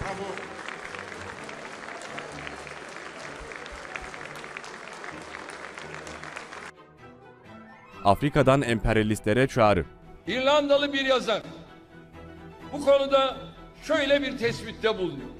Afrika'dan emperyalistlere çağrı. İrlandalı bir yazar bu konuda şöyle bir tespitte bulunuyor.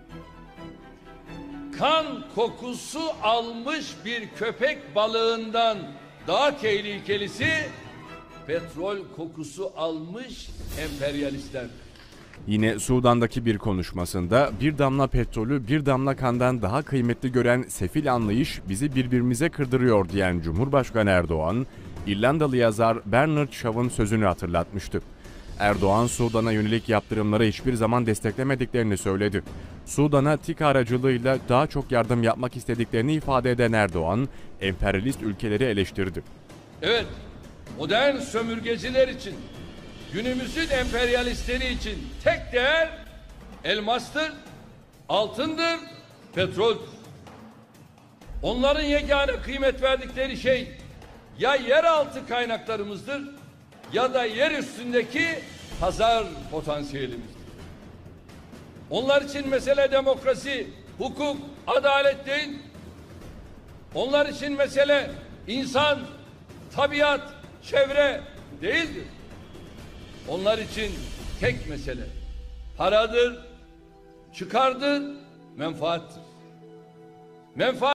Kan kokusu almış bir köpek balığından daha tehlikelisi petrol kokusu almış emperyalistler. Yine Sudan'daki bir konuşmasında bir damla petrolü bir damla kandan daha kıymetli gören sefil anlayış bizi birbirimize kırdırıyor diyen Cumhurbaşkanı Erdoğan, İrlandalı yazar Bernard Shaw'ın sözünü hatırlatmıştı. Erdoğan, Sudan'a yönelik yaptırımları hiçbir zaman desteklemediklerini söyledi. Sudan'a TİKA aracılığıyla daha çok yardım yapmak istediklerini ifade eden Erdoğan, emperyalist ülkeleri eleştirdi. Evet, modern sömürgeciler için, günümüzün emperyalistleri için tek değer elmastır, altındır, petroldür. Onların yegane kıymet verdikleri şey ya yeraltı kaynaklarımızdır ya da yer üstündeki pazar potansiyelimizdir. Onlar için mesele demokrasi, hukuk, adalet değil. Onlar için mesele insan, tabiat, çevre değildir. Onlar için tek mesele paradır, çıkardır, menfaattir. Menfaat